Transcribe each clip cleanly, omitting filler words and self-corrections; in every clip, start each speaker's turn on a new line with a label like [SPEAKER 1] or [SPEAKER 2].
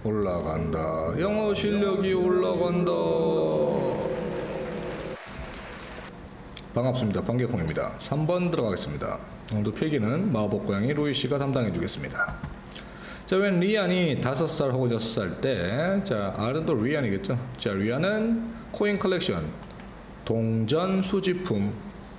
[SPEAKER 1] 올라간다. 영어 실력이 올라간다. 반갑습니다. 번개콩입니다. 3번 들어가겠습니다. 오늘도 필기는 마법 고양이 로이 씨가 담당해 주겠습니다. 자, 웬 리안이 5살 혹은 6살 때, 자, R도 리안이겠죠. 자, 리안은 코인 컬렉션, 동전 수집품을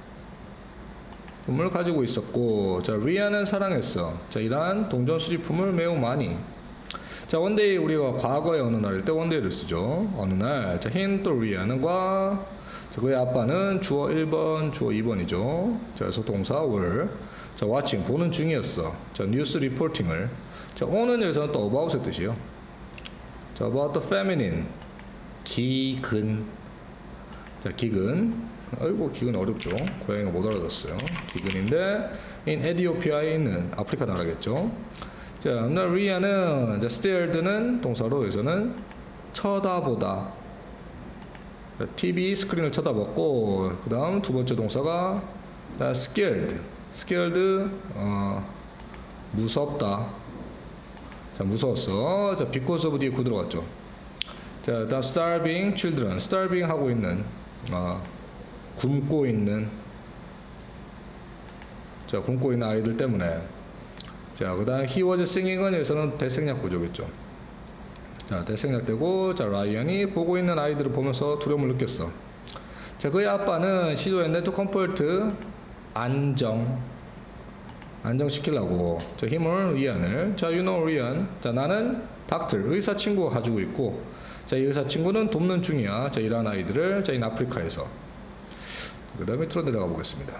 [SPEAKER 1] 가지고 있었고, 자, 리안은 사랑했어. 자, 이러한 동전 수집품을 매우 많이. 자, 원데이 우리가 과거의 어느 날일 때 원데이를 쓰죠. 어느 날. 자, 흰 또 리안과 자, 그의 아빠는 주어 1번, 주어 2번이죠. 자, 그래서 동사 were. 자, watching 보는 중이었어. 자, 뉴스 리포팅을. 자, on은 여기서는 또 about의 뜻이요. 자, about the feminine. 기근. 자, 기근. 아이고, 기근 어렵죠. 고양이가 못 알아듣었어요. 기근인데, in 에티오피아에 있는 아프리카 나라겠죠. 자, 리아는 stared는 동사로 여기서는 쳐다보다. TV 스크린을 쳐다봤고, 그 다음 두 번째 동사가 scared. scared, 무섭다. 자, 무서웠어. 자, because of 뒤에 구 들어갔죠. 자, 다음 starving children. starving 하고 있는, 굶고 있는, 자, 굶고 있는 아이들 때문에. 자, 그 다음 he was singing은 여기서는 대생략 구조겠죠. 자, 대생략되고, 자, 라이언이 보고 있는 아이들을 보면서 두려움을 느꼈어. 자, 그의 아빠는 시도했는데 to comfort, 안정시키려고. 자, 힘을, 리안을. 자, you know 리안. 자, 나는 닥터, 의사 친구가 가지고 있고, 자, 이 의사 친구는 돕는 중이야. 자, 이러한 아이들을, 자, 이 아프리카에서. 그 다음에 밑으로 내려가 보겠습니다.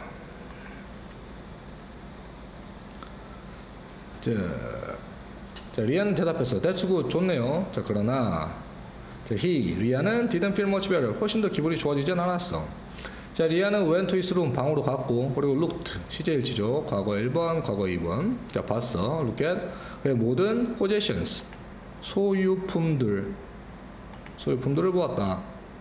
[SPEAKER 1] 자, 리안은 대답했어. That's good. 좋네요. 자, 그러나, 자, 리안은 didn't feel much better. 훨씬 더 기분이 좋아지진 않았어. 자, 리안은 went to his room. 방으로 갔고, 그리고 looked. 시제일치죠. 과거 1번, 과거 2번. 자, 봤어. look at. 그의 모든 possessions. 소유품들을 보았다.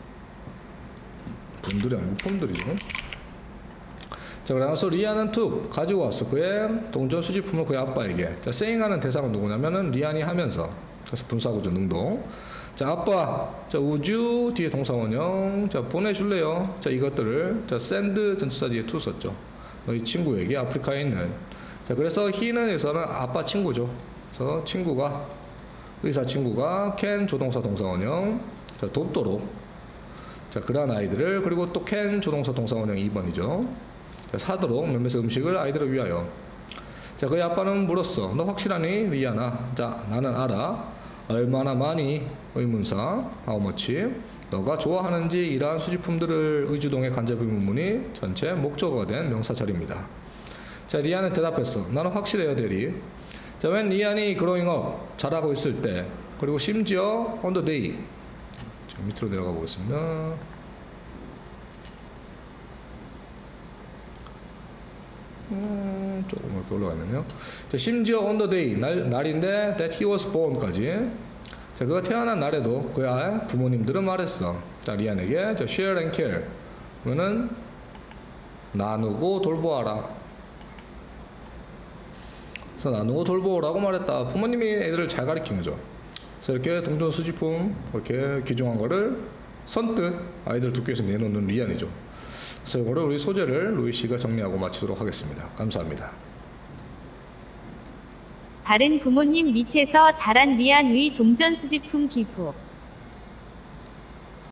[SPEAKER 1] 품들이 아니고 품들이죠. 자, 그래서 리안은 took, 가지고 왔어. 그의 동전 수집품을 그의 아빠에게. 자, saying하는 대상은 누구냐면은 리안이 하면서. 그래서 분사구조 능동. 자, 아빠. 자, 우주 뒤에 동사원형. 자, 보내줄래요? 자, 이것들을. 자, send 전치사 뒤에 to 썼죠. 너희 친구에게 아프리카에 있는. 자, 그래서 he는 여기서는 아빠 친구죠. 그래서 친구가, 의사 친구가 can 조동사 동사원형. 자, 돕도록. 자, 그러한 아이들을. 그리고 또 can 조동사 동사원형 2번이죠. 자, 사도록 몇몇의 음식을 아이들을 위하여. 자, 그의 아빠는 물었어. 너 확실하니? 리안아. 자, 나는 알아. 얼마나 많이? 의문사. how much? 너가 좋아하는지 이러한 수집품들을 의주동의 간접의 문문이 전체 목적어가 된 명사 자리입니다. 자, 리안은 대답했어. 나는 확실해요, 대리. 자, when 리안이 growing up, 자라고 있을 때, 그리고 심지어 on the day. 자, 밑으로 내려가 보겠습니다. 조금 이렇게 올라가 있네요. 자, 심지어 on the day, 날인데 that he was born까지. 자, 그가 태어난 날에도 그의 부모님들은 말했어. 자, 리안에게 자, share and care. 그러면은 나누고 돌보아라. 그래서 나누고 돌보라고 말했다. 부모님이 애들을 잘 가르친 거죠. 그래서 이렇게 동전 수집품 이렇게 귀중한 거를 선뜻 아이들 듣기 위해서 내놓는 리안이죠. 그래서 이거를 우리 소재를 로이 씨가 정리하고 마치도록 하겠습니다. 감사합니다.
[SPEAKER 2] 다른 부모님 밑에서 자란 리안의 동전 수집품 기부.